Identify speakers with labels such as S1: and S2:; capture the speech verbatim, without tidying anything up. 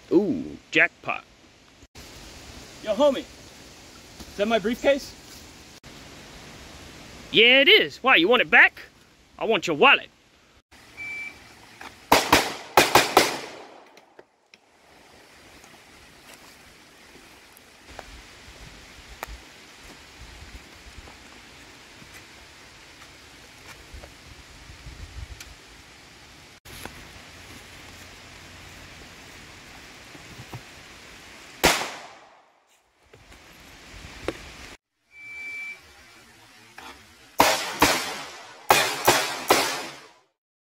S1: Ooh, jackpot.
S2: Yo, homie, is that my briefcase?
S1: Yeah, it is. Why, you want it back? I want your wallet.